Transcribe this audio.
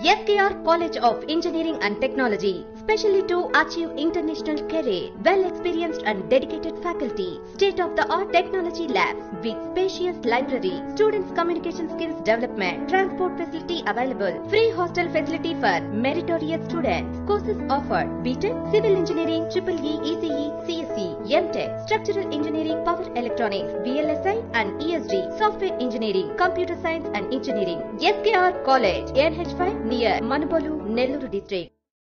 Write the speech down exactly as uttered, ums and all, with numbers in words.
S K R College of Engineering and Technology, specially to achieve international career, well experienced and dedicated faculty, state of the art technology labs with spacious library, students communication skills development, transport facility available, free hostel facility for meritorious students. Courses offered: B Tech, Civil Engineering, Triple E, E C E, C S E, M Tech, Structural Engineering, Power Electronics, V L S I and E S D, Software Engineering, Computer Science and Engineering. S K R College, N H five near Manapolu, Nellore district.